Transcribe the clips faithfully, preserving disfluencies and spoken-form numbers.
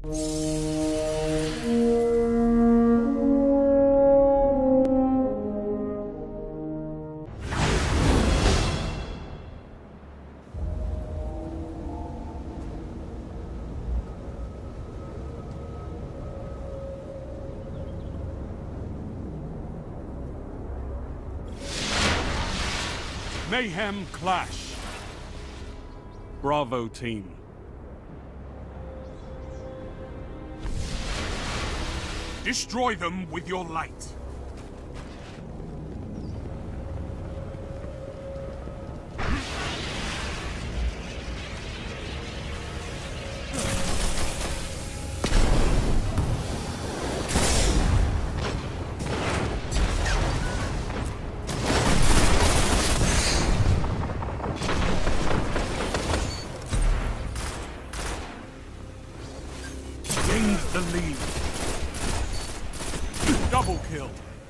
Mayhem Clash. Bravo team. Destroy them with your light. Gains the lead. Double kill.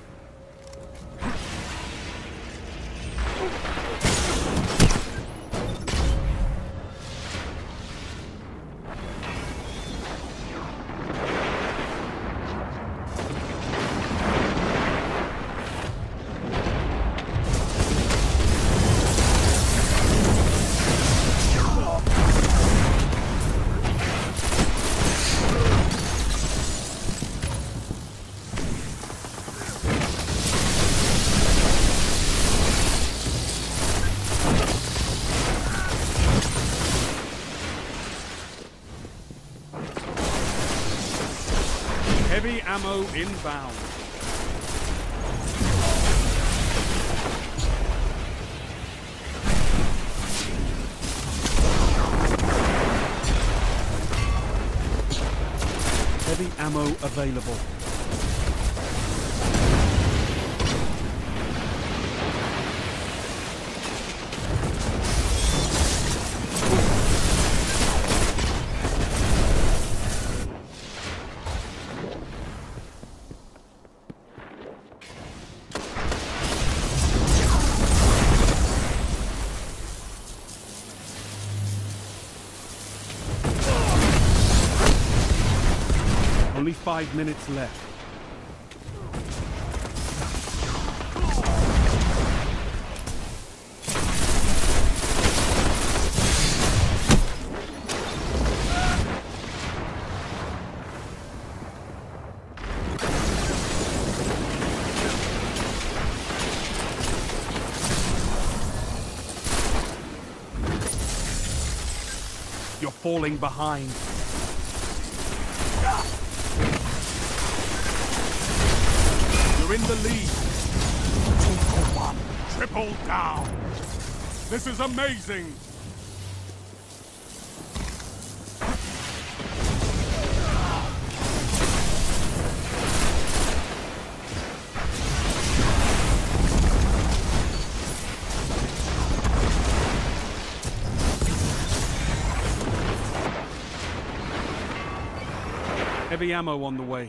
Heavy ammo inbound. Heavy ammo available. Only five minutes left. You're falling behind. You're in the lead. Two for one. Triple down. This is amazing. Heavy ammo on the way.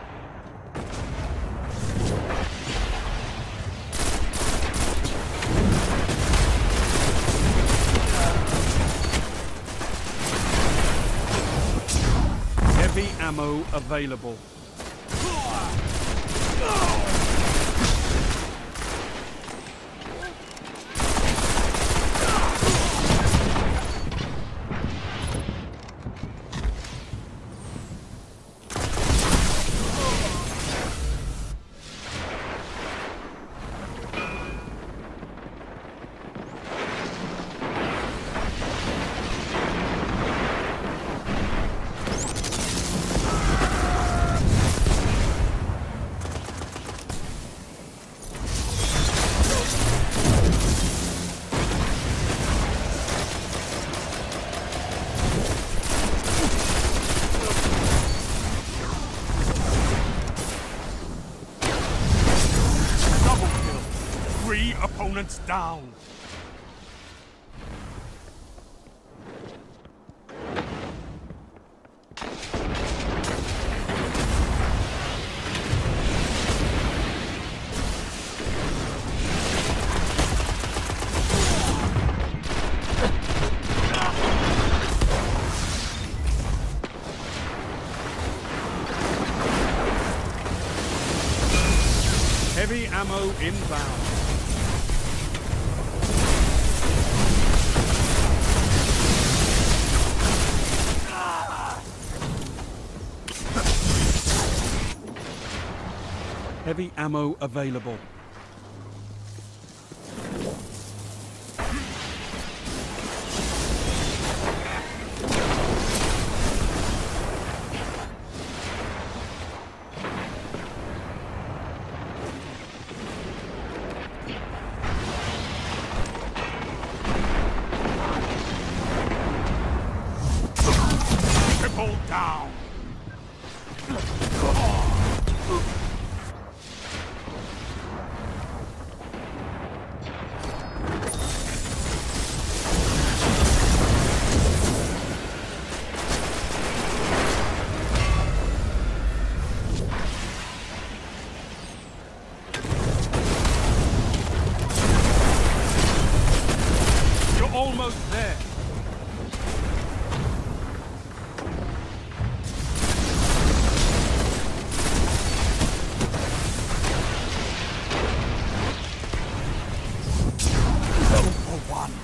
Heavy ammo available. Three opponents down. Heavy ammo inbound. Heavy ammo available. Triple down. Almost there. Go for one.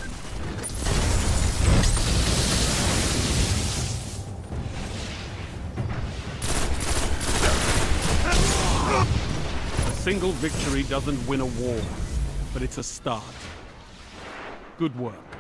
A single victory doesn't win a war, but it's a start. Good work.